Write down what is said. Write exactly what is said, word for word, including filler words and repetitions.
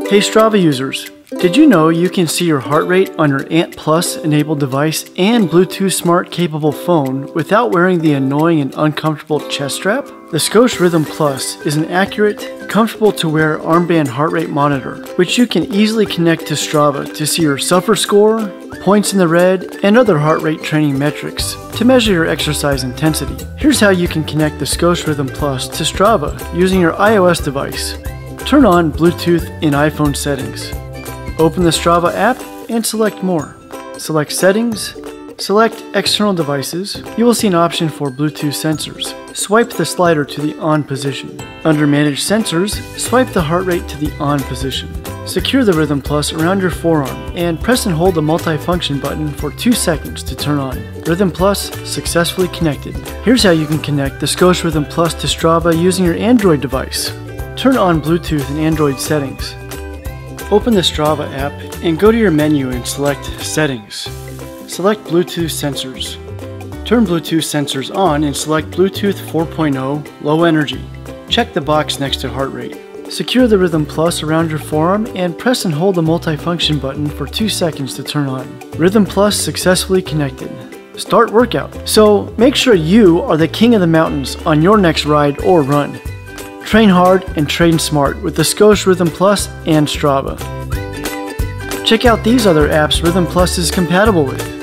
Hey Strava users, did you know you can see your heart rate on your Ant Plus enabled device and Bluetooth smart capable phone without wearing the annoying and uncomfortable chest strap? The Scosche Rhythm Plus is an accurate, comfortable to wear armband heart rate monitor, which you can easily connect to Strava to see your suffer score, points in the red, and other heart rate training metrics to measure your exercise intensity. Here's how you can connect the Scosche Rhythm Plus to Strava using your iOS device. Turn on Bluetooth in iPhone settings. Open the Strava app and select More. Select Settings. Select External Devices. You will see an option for Bluetooth sensors. Swipe the slider to the on position. Under Manage Sensors, swipe the heart rate to the on position. Secure the Rhythm Plus around your forearm and press and hold the multifunction button for two seconds to turn on. Rhythm Plus successfully connected. Here's how you can connect the Scosche Rhythm Plus to Strava using your Android device. Turn on Bluetooth in Android settings. Open the Strava app and go to your menu and select Settings. Select Bluetooth Sensors. Turn Bluetooth Sensors on and select Bluetooth four point oh Low Energy. Check the box next to heart rate. Secure the Rhythm Plus around your forearm and press and hold the multifunction button for two seconds to turn on. Rhythm Plus successfully connected. Start workout. So make sure you are the king of the mountains on your next ride or run. Train hard and train smart with the Scosche Rhythm Plus and Strava. Check out these other apps Rhythm Plus is compatible with.